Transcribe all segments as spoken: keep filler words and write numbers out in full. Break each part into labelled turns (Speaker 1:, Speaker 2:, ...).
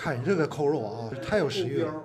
Speaker 1: 看你这个扣肉啊，太有食欲了。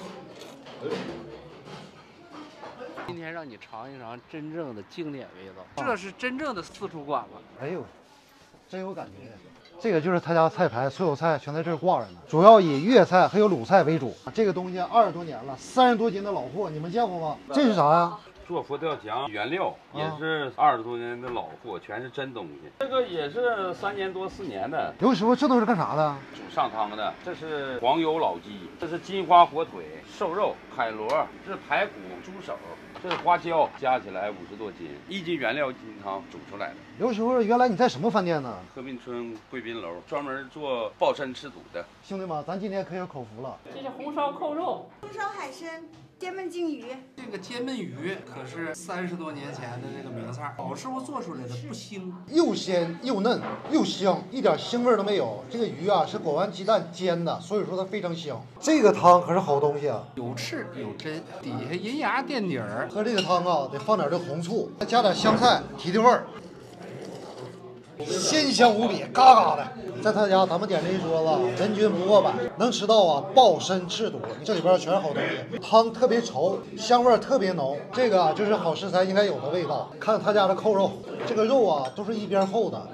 Speaker 2: 今天让你尝一尝真正的经典味道，这是真正的四川馆子。
Speaker 1: 哎呦，真有感觉。这个就是他家菜牌，所有菜全在这儿挂着呢。主要以粤菜还有鲁菜为主。这个东西二十多年了，三十多斤的老货，你们见过吗？这是啥呀？
Speaker 3: 做佛跳墙原料也是二十多年的老货，全是真东西。这个也是三年多四年的。
Speaker 1: 刘师傅，这都是干啥的？
Speaker 3: 煮上汤的。这是黄油老鸡，这是金华火腿、瘦肉、海螺，这是排骨、猪手，这是花椒，加起来五十多斤，一斤原料一斤汤煮出来的。
Speaker 1: 刘师傅，原来你在什么饭店呢？
Speaker 3: 和平村贵宾楼，专门做爆参吃肚的。
Speaker 1: 兄弟们，咱今天可有口福了。
Speaker 4: 这是红烧扣肉，
Speaker 5: 红烧海参。 煎焖鲸鱼，
Speaker 6: 这个煎焖鱼可是三十多年前的这个名菜，老师傅做出来的不腥，
Speaker 1: 又鲜又嫩又香，一点腥味都没有。这个鱼啊是裹完鸡蛋煎的，所以说它非常香。这个汤可是好东西啊，
Speaker 6: 有翅有针，底下银牙垫底儿。
Speaker 1: 喝这个汤啊，得放点这红醋，再加点香菜提提味儿。 鲜香无比，嘎嘎的。在他家，咱们点这一桌子，人均不过百，能吃到啊鲍参翅肚，这里边全是好东西。汤特别稠，香味特别浓，这个啊就是好食材应该有的味道。看他家的扣肉，这个肉啊都是一边厚的，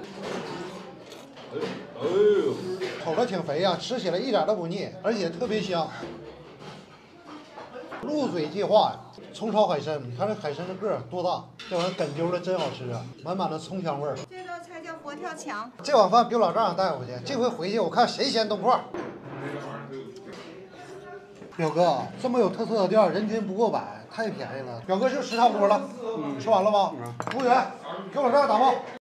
Speaker 1: 哎呦，口的挺肥呀、啊，吃起来一点都不腻，而且特别香。入嘴即化呀！ 葱炒海参，你看这海参这个儿多大？这玩意儿哏揪的真好吃啊，满满的葱香味儿。
Speaker 5: 这道菜叫佛跳墙。
Speaker 1: 这碗饭比我老丈人带回去，这回回去我看谁先动筷。表哥，这么有特色的店，人均不过百，太便宜了。表哥就吃差不多了，嗯，吃完了吗？服务员，给我老丈人打包。